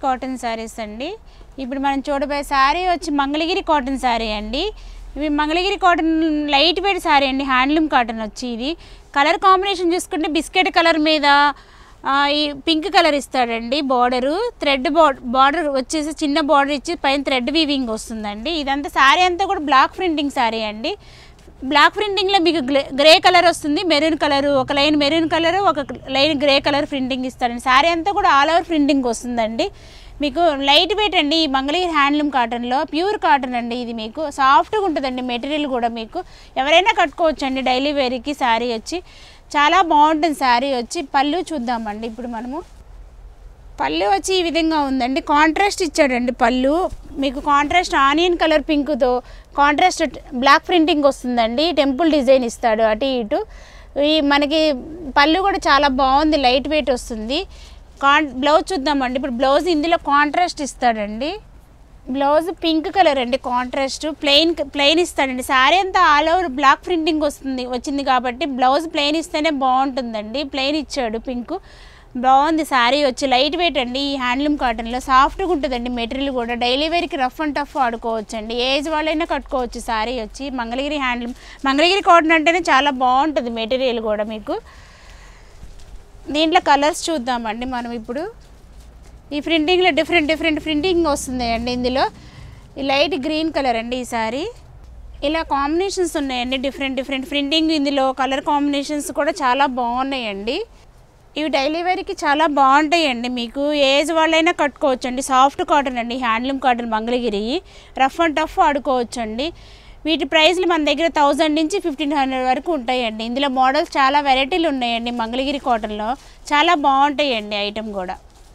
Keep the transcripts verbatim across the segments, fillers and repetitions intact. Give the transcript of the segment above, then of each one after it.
Cotton saris అండి. ఇప్పుడు మనం చూడబోయే శారీ వచ్చి మంగళగిరి కాటన్ శారీ అండి. ఇవి Mangalagiri cotton light weight sari అండి, హ్యాండ్లూమ్ కాటన్ వచ్చి. ఇది కలర్ కాంబినేషన్ చూసుకుంటే బిస్కెట్ కలర్ మీద ఈ పింక్ కలర్ ఇస్తాడండి. బార్డరు థ్రెడ్ బార్డర్ వచ్చేసి చిన్న బార్డర్ ఇచ్చి పైన థ్రెడ్ వీవింగ్ వస్తుందండి. ఇదంతా శారీ అంతా కూడా బ్లాక్ ప్రింటింగ్ శారీ అండి. బ్లాక్ ప్రింటింగ్లో మీకు గ్రే కలర్ వస్తుంది, మెరూన్ కలరు, ఒక లైన్ మెరూన్ కలరు, ఒక లైన్ గ్రే కలర్ ప్రింటింగ్ ఇస్తారండి. శారీ అంతా కూడా ఆల్ ఓవర్ ప్రింటింగ్ వస్తుందండి. మీకు లైట్ వెయిట్ అండి. ఈ మంగళగిరి హ్యాండ్లూమ్ కాటన్లో ప్యూర్ కాటన్ అండి. ఇది మీకు సాఫ్ట్గా ఉంటుందండి. మెటీరియల్ కూడా మీకు ఎవరైనా కట్టుకోవచ్చు అండి డైలీ వేర్కి. శారీ వచ్చి చాలా బాగుంటుంది. శారీ వచ్చి పళ్ళు చూద్దామండి. ఇప్పుడు మనము పళ్ళు వచ్చి ఈ విధంగా ఉందండి. కాంట్రాస్ట్ ఇచ్చాడండి పళ్ళు. మీకు కాంట్రాస్ట్ ఆనియన్ కలర్ పింక్తో కాంట్రాస్ట్ బ్లాక్ ప్రింటింగ్ వస్తుందండి. టెంపుల్ డిజైన్ ఇస్తాడు అటు ఇటు. ఈ మనకి పళ్ళు కూడా చాలా బాగుంది, లైట్ వెయిట్ వస్తుంది. కాన్ బ్లౌజ్ చూద్దామండి. ఇప్పుడు బ్లౌజ్ ఇందులో కాంట్రాస్ట్ ఇస్తాడండి. బ్లౌజ్ పింక్ కలర్ అండి, కాంట్రాస్ట్ ప్లెయిన్ ప్లెయిన్ ఇస్తాడండి. శారీ అంతా ఆల్ ఓవర్ బ్లాక్ ప్రింటింగ్ వస్తుంది వచ్చింది కాబట్టి బ్లౌజ్ ప్లెయిన్ ఇస్తేనే బాగుంటుందండి. ప్లెయిన్ ఇచ్చాడు పింక్. బాగుంది శారీ వచ్చి. లైట్ వెయిట్ అండి. ఈ హ్యాండ్లూమ్ కాటన్లో సాఫ్ట్గా ఉంటుందండి మెటీరియల్ కూడా. డైలీ వేర్కి రఫ్ అండ్ టఫ్ ఆడుకోవచ్చు అండి. ఏజ్ వాళ్ళైనా కట్టుకోవచ్చు. శారీ వచ్చి మంగళగిరి హ్యాండ్లూమ్ మంగళగిరి కాటన్ అంటేనే చాలా బాగుంటుంది మెటీరియల్ కూడా మీకు. దీంట్లో కలర్స్ చూద్దామండి మనం ఇప్పుడు. ఈ ప్రింటింగ్లో డిఫరెంట్ డిఫరెంట్ ప్రింటింగ్ వస్తుంది అండి. ఇందులో ఈ లైట్ గ్రీన్ కలర్ అండి ఈ శారీ. ఇలా కాంబినేషన్స్ ఉన్నాయండి, డిఫరెంట్ డిఫరెంట్ ప్రింటింగ్. ఇందులో కలర్ కాంబినేషన్స్ కూడా చాలా బాగున్నాయండి. ఇవి డైలీ వేర్కి చాలా బాగుంటాయండి. మీకు ఏజ్ వాళ్ళైనా కట్టుకోవచ్చు అండి. సాఫ్ట్ కాటన్ అండి, handloom cotton Mangalagiri. Rough and tough ఆడుకోవచ్చు అండి. వీటి ప్రైస్లు మన దగ్గర థౌజండ్ నుంచి ఫిఫ్టీన్ హండ్రెడ్ వరకు ఉంటాయండి. ఇందులో మోడల్స్ చాలా వెరైటీలు ఉన్నాయండి. మంగళగిరి కాటన్లో చాలా బాగుంటాయండి ఐటమ్ కూడా.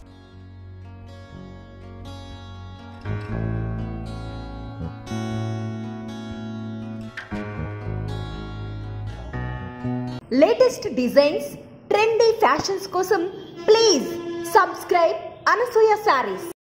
లేటెస్ట్ డిజైన్స్, ట్రెండీ ఫ్యాషన్స్ కోసం ప్లీజ్ సబ్స్క్రైబ్ అనసూయ సారీస్.